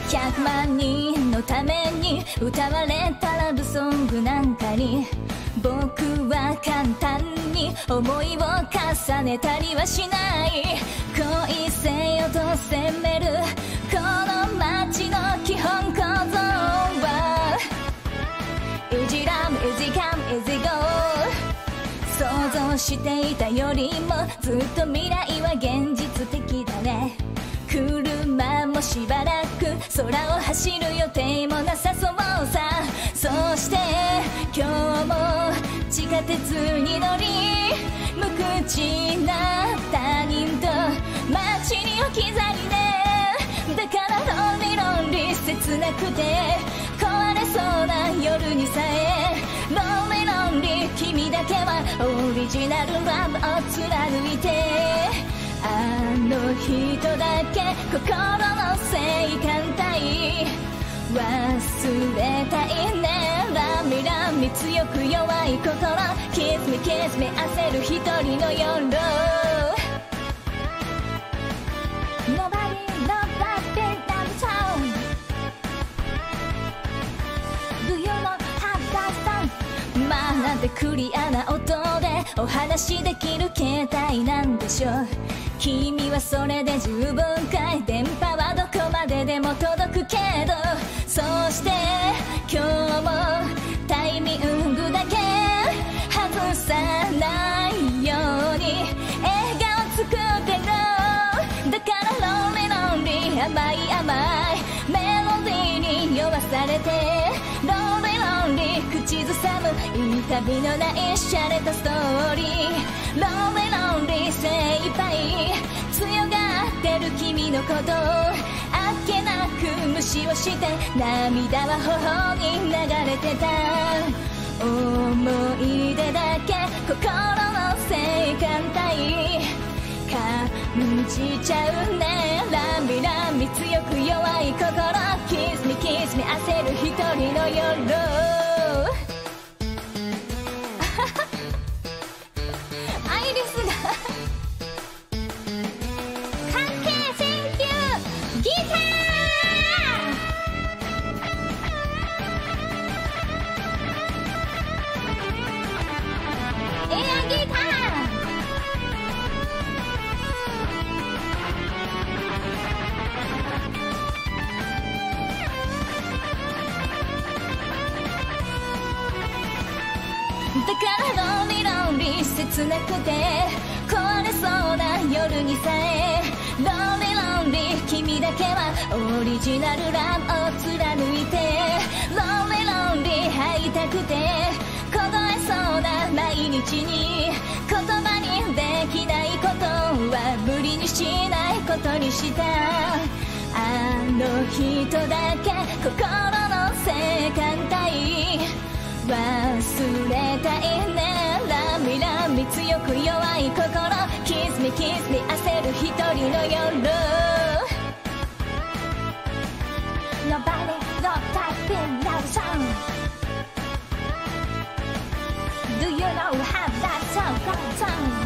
100万人のために歌われたラブソングなんかに僕は簡単に思いを重ねたりはしない。恋せよと責めるこの街の基本構造は Easy love, easy come, easy go。 想像していたよりもずっと未来は現実的だね。車もしばらく空を走る予定もなさそうさ。そして今日も地下鉄に乗り無口な他人と街に置き去りで、だからロンリロンリ切なくて壊れそうな夜にさえロンリロンリ君だけはオリジナルラブを貫いて、あの人だけ心の性感帯忘れたいね。ラミラミ強く弱い心 Kiss me kiss me 焦る一人の夜 Nobody nobody love song Do you know how that song まあなんてクリアな音でお話できる携帯なんでしょう。君はそれで十分かい。電波はどこまででも届くけど、そして今日もタイミングだけ外さないように笑顔作ってる。だからロンリロンリ甘い甘いメロディーに酔わされてロンリロンリ口ずさむいい旅のないシャレたストーリー。ロンリロンリ精一杯強がってる君のことあっけなく無視をして涙は頬に流れてた。思い出だけ心の性感帯感じちゃうね。ラミラミ強く弱い心 Kiss me kiss me 焦る一人の夜アイリスが関係センキューギターエアギターだからロンリロンリ切なくて壊れそうな夜にさえロンリロンリ君だけはオリジナルラブを貫いてロンリロンリ会いたくて凍えそうな毎日に言葉にできないことは無理にしないことにした。あの人だけ心の性感帯忘れたいね。ラミラミ強く弱い心 Kiss me kiss me 焦る一人の夜 Nobody don't type in love song Do you know how that song